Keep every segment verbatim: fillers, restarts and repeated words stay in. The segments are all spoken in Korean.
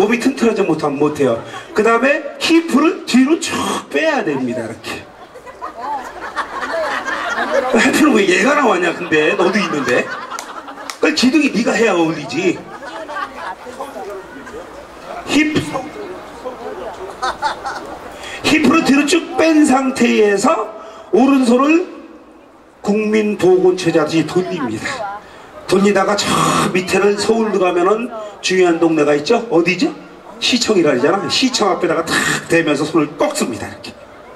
몸이 튼튼하지 못하면 못해요. 그 다음에 힙을 뒤로 쭉 빼야 됩니다. 이렇게. 해피는 왜 얘가 나왔냐 근데 너도 있는데. 그 기둥이 네가 해야 어울리지. 힙 힙으로 뒤로 쭉 뺀 상태에서 오른손을 국민보건처자지 돌립니다. 돌리다가 저 밑에는 서울로 가면은 중요한 동네가 있죠. 어디죠? 시청이라 그러잖아. 시청 앞에다가 탁 대면서 손을 꺾습니다. 이렇게.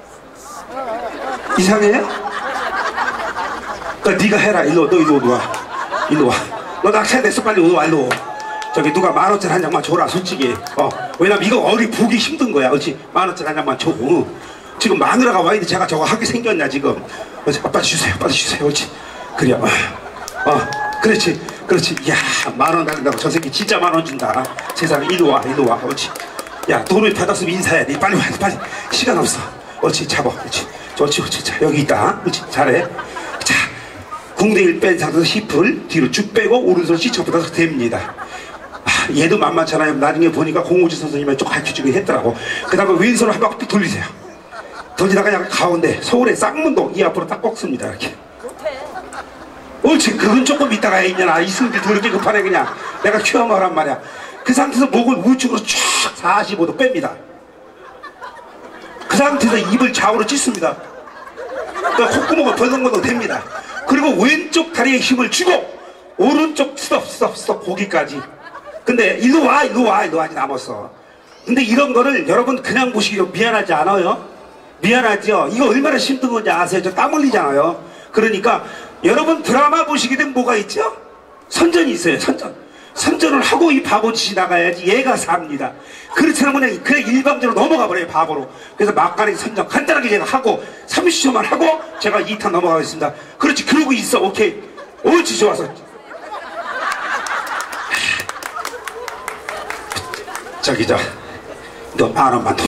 이상해? 그러니까 네가 해라. 일로 너 일로 와. 일로 와. 너 낙찰됐어. 빨리 일로 와. 일로. 저기 누가 만 원짜리 한 장만 줘라. 솔직히. 어. 왜냐면 이거 어리 보기 힘든 거야. 그렇지? 만 원짜리 한 장만 줘. 어. 지금 마누라가 와있는데 제가 저거 하게 생겼냐 지금. 그렇지? 아, 빨리 주세요. 빨리 주세요. 그렇지? 그래. 어. 어. 그렇지. 그렇지. 야, 만 원 달린다고 저 새끼 진짜 만 원 준다. 세상에. 일로 와. 일로 와. 그렇지? 야, 돈을 받았으면 인사해야 돼. 빨리 와. 빨리. 시간 없어. 그렇지. 잡아. 그렇지. 좋지. 그렇지. 자, 여기 있다. 그렇지. 잘해. 자, 궁뎅이를 뺀 상태에서 힙을 뒤로 쭉 빼고 오른손 시청보다 됩니다. 아, 얘도 만만찮아요. 나중에 보니까 공우지 선생님이 좀 가르쳐주긴 했더라고. 그 다음에 왼손을 한 바퀴 돌리세요. 돌리다가 그냥 가운데 서울의 쌍문동 이 앞으로 딱 꺾습니다. 이렇게. 옳지. 그건 조금 이따가 해. 있냐. 이승기 더럽게 급하네 그냥. 내가 키워먹으란 말이야. 그 상태에서 목을 우측으로 쫙 사십오 도 뺍니다. 그 상태에서 입을 좌우로 찢습니다. 그러니까 콧구멍을 벌렁벌렁 됩니다. 그리고 왼쪽 다리에 힘을 주고 오른쪽 스톱 스톱 스톱 거기까지. 근데 일로 와 일로 와 일로 와 아직 남았어. 근데 이런 거를 여러분 그냥 보시기로 미안하지 않아요? 미안하죠? 이거 얼마나 힘든 건지 아세요? 저 땀 흘리잖아요. 그러니까 여러분 드라마 보시게 되면 뭐가 있죠? 선전이 있어요. 선전. 선전을 하고 이 바보짓이 나가야지 얘가 삽니다. 그렇지 않으면 그냥, 그냥 일방적으로 넘어가 버려요. 바보로. 그래서 막가리 선전 간단하게 제가 하고 삼십 초만 하고 제가 이 탄 넘어가겠습니다. 그렇지. 그러고 있어. 오케이. 옳지. 좋아서. 저기 저 너 만 원만 더